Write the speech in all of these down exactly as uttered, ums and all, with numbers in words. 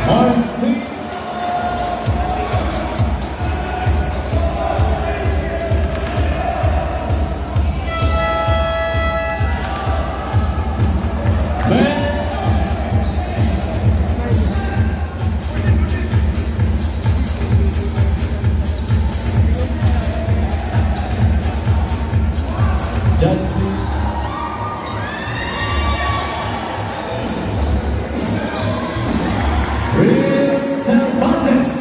Marcy. Justin. Real Cervantes.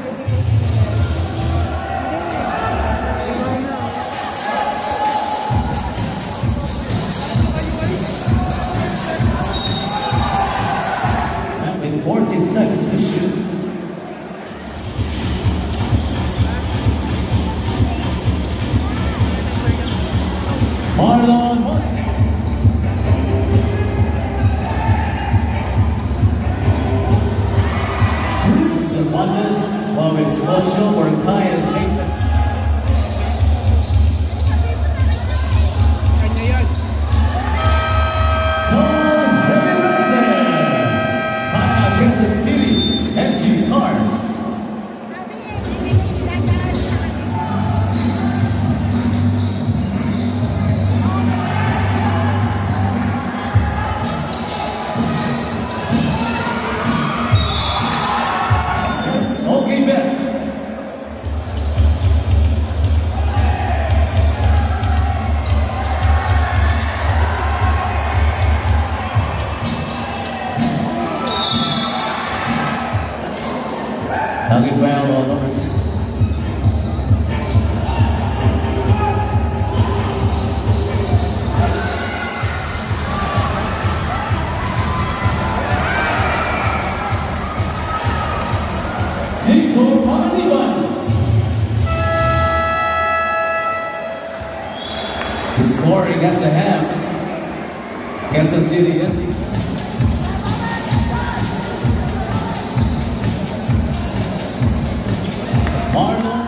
That's in fourteen seconds to shoot. Marlon Monte. Two Cervantes of expulsion for Kyle Davis. Kyle Kansas City, M G Cars. Target foul on number six. Nico Paniban. He's scoring at the half. Kansas City empty. Marlon.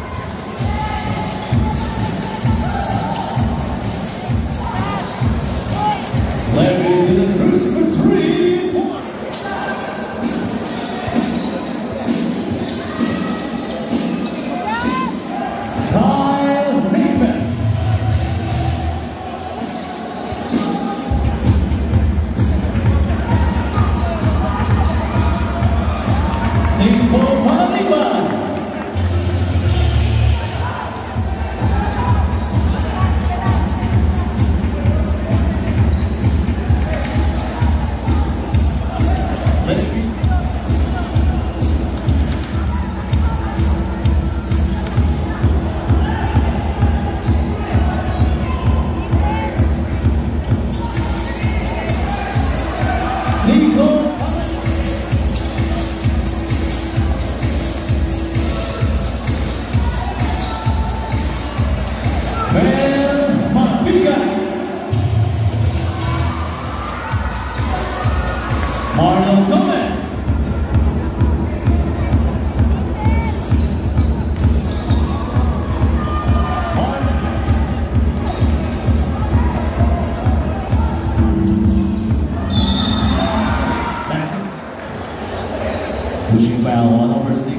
Larry to the cruise for three points. Kyle Davis. Nico Paniban. Nico Well Mapiga. Marlon Gomez. Pushing foul on number six.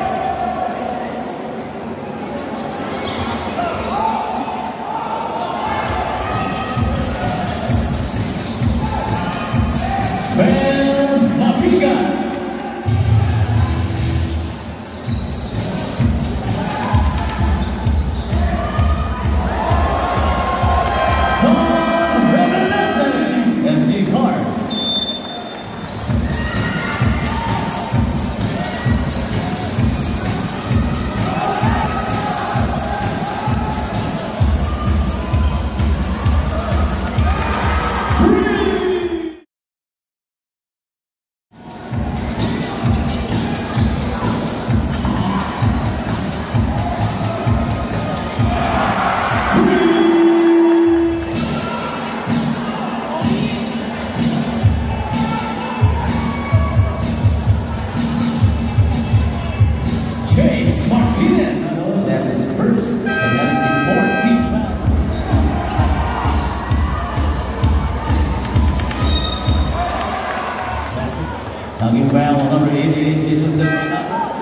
Well Mapiga. M G Cars. I'll give back. well on number eighty-eight, Jason Dequina.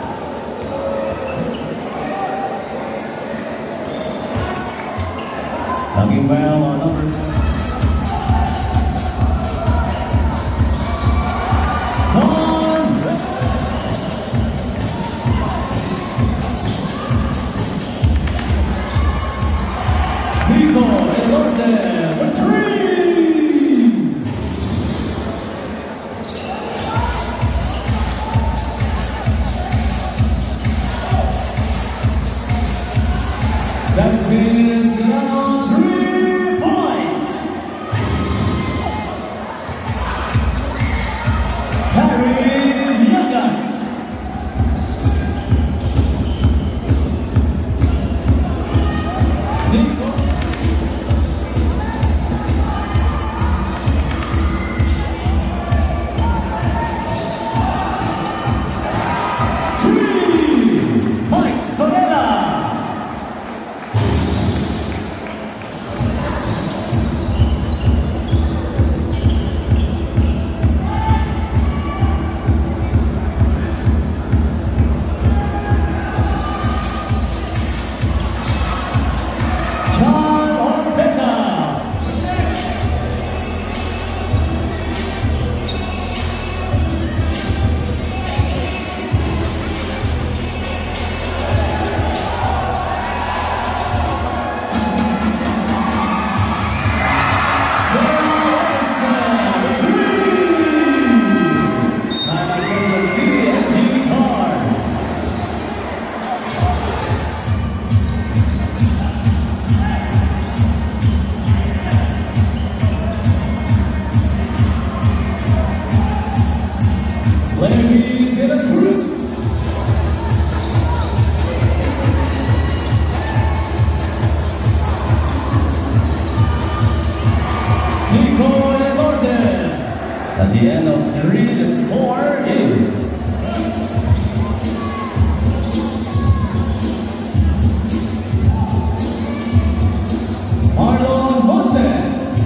Dunking well on number Dustin's now three points. Harry Yagas. Nico. Three points. Sorella. Larry De La Cruz. Nicole Gordon. At the end of three, the score is Marlon Monte.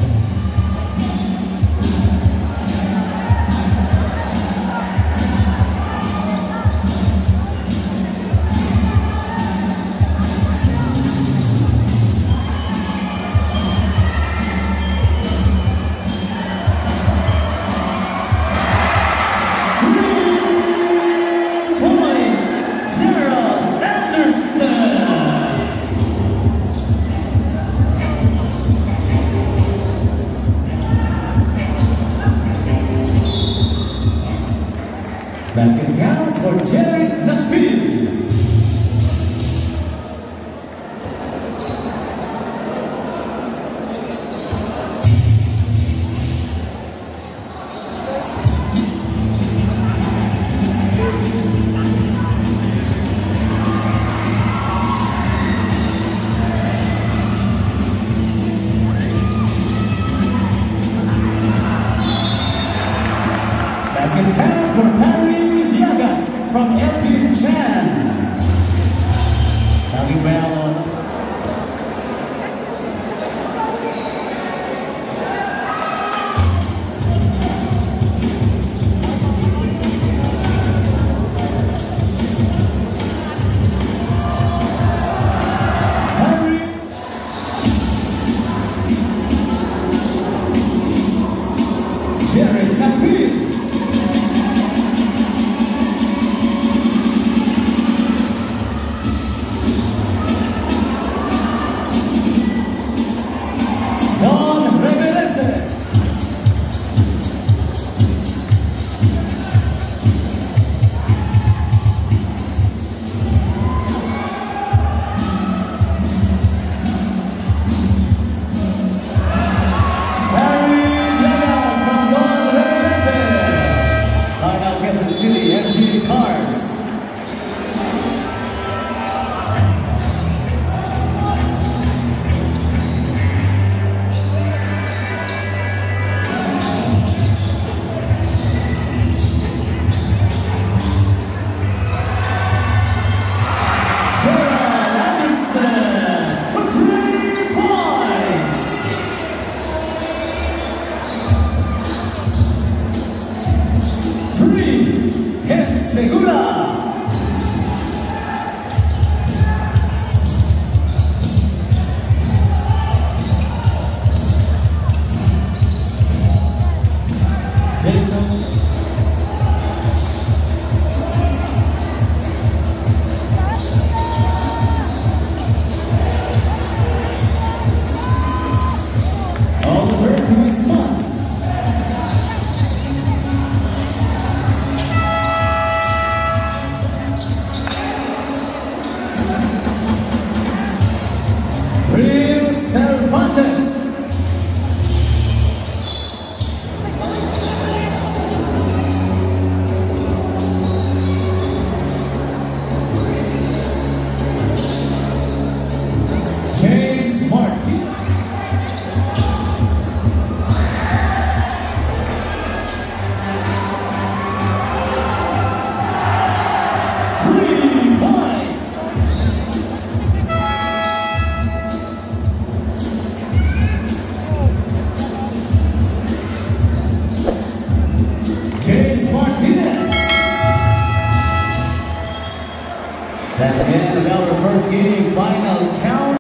Basket counts for Jared Nabil. Basket counts for Harry Yagas from L P Chan. That's the end of our first game. Final count.